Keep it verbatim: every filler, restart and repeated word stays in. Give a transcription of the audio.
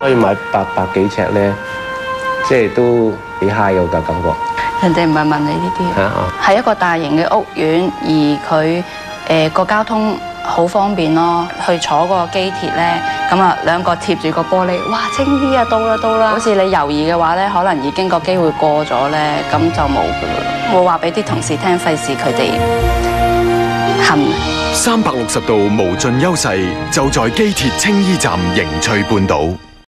可以買八百幾尺咧，即係都幾 high 嘅感覺。 人哋唔係問你呢啲，係、啊、一個大型嘅屋苑，而佢誒個交通好方便咯。去坐嗰個機鐵咧，咁啊兩個貼住個玻璃，哇清啲啊，到啦到啦！好似你猶豫嘅話咧，可能已經個機會過咗咧，咁就冇噶啦。我話俾啲同事聽，費事佢哋恨。 三百六十度無盡優勢，就在機鐵青衣站迎翠半島。